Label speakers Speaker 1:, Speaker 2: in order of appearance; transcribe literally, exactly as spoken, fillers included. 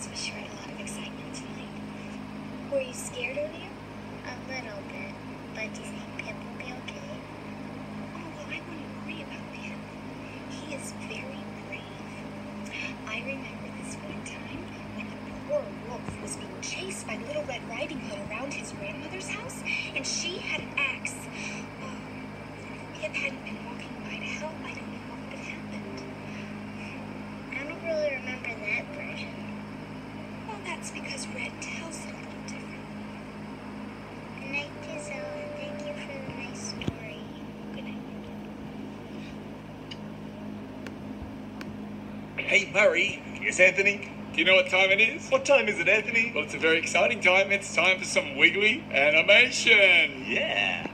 Speaker 1: guess we shared a lot of excitement tonight. Were you scared earlier? A little bit. But do you think Pip will be okay? Oh, well, I wouldn't worry about Pip. He is very brave. I remember this one time when a poor wolf was being chased by Little Red Riding Hood around his grandmother's house, and she had an axe. Oh, if Pip hadn't been walking by to help, I don't know what would have happened. I don't really remember that version. Well, that's because Red tells it a little different. Good night, Giselle, and thank you for the nice story. Good night.
Speaker 2: Hey, Murray, it's Anthony. Do you know what time it is? What time is it, Anthony? Well, it's a very exciting time. It's time for some wiggly animation.
Speaker 3: Yeah.